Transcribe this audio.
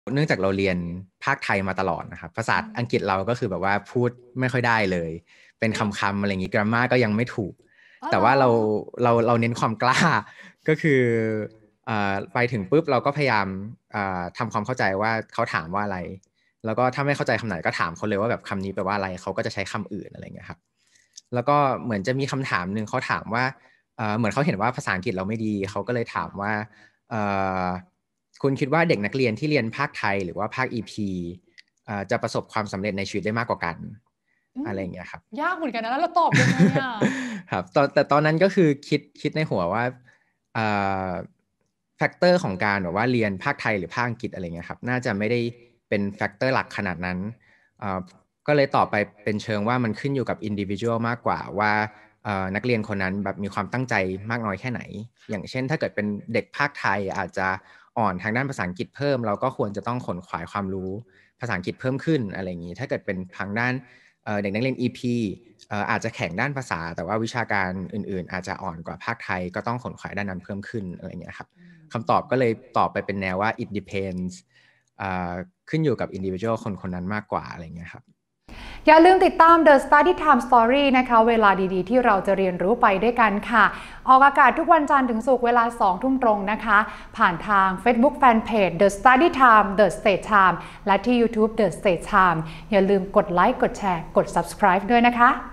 เนื่องจากเราเรียนภาคไทยมาตลอดนะครับภาษาอังกฤษเราก็คือแบบว่าพูดไม่ค่อยได้เลยเป็นคำอะไรอย่างนี้กราฟมาก็ยังไม่ถูกอ๋อเหรอแต่ว่าเราเน้นความกล้าก็คือไปถึงปุ๊บเราก็พยายามทำความเข้าใจว่าเขาถามว่าอะไรแล้วก็ถ้าไม่เข้าใจคำไหนก็ถามเขาเลยว่าแบบคำนี้แปลว่าอะไรเขาก็จะใช้คำอื่นอะไรเงี้ยครับแล้วก็เหมือนจะมีคำถามหนึ่งเขาถามว่าเหมือนเขาเห็นว่าภาษาอังกฤษเราไม่ดีเขาก็เลยถามว่าเอ่อคุณคิดว่าเด็กนักเรียนที่เรียนภาคไทยหรือว่าภาค EP จะประสบความสำเร็จในชีวิตได้มากกว่ากันอืมอะไรอย่างเงี้ยครับยากเหมือนกันนะแล้วเราตอบยังไงอ่ะครับแต่ตอนนั้นก็คือคิดในหัวว่าเอ่อแฟกเตอร์ของการแบบว่าเรียนภาคไทยหรือภาคอังกฤษอะไรเงี้ยครับน่าจะไม่ได้เป็นแฟกเตอร์หลักขนาดนั้นเอ่อก็เลยตอบไปเป็นเชิงว่ามันขึ้นอยู่กับอินดิวิ u a l มากกว่าว่านักเรียนคนนั้นแบบมีความตั้งใจมากน้อยแค่ไหนอย่างเช่นถ้าเกิดเป็นเด็กภาคไทยอาจจะอ่อนทางด้านภาษาอังกฤษเพิ่มเราก็ควรจะต้องขนขวายความรู้ภาษาอังกฤษเพิ่มขึ้นอะไรอย่างนี้ถ้าเกิดเป็นทางด้านเด็กนักเรียน EP อาจจะแข่งด้านภาษาแต่ว่าวิชาการอื่นๆอาจจะอ่อนกว่าภาคไทยก็ต้องขนขวายด้านนั้นเพิ่มขึ้นอะไรเงี้ยครับคำตอบก็เลยตอบไปเป็นแนวว่า it depends ขึ้นอยู่กับ individual คนนั้นมากกว่าอะไรเงี้ยครับอย่าลืมติดตาม The Study Time Story นะคะเวลาดีๆที่เราจะเรียนรู้ไปด้วยกันค่ะออกอากาศทุกวันจันทร์ถึงศุกร์เวลา2 ทุ่มตรงนะคะผ่านทาง Facebook Fanpage The Study Time The State Time และที่ YouTube The State Time อย่าลืมกดไลค์กดแชร์กด Subscribe ด้วยนะคะ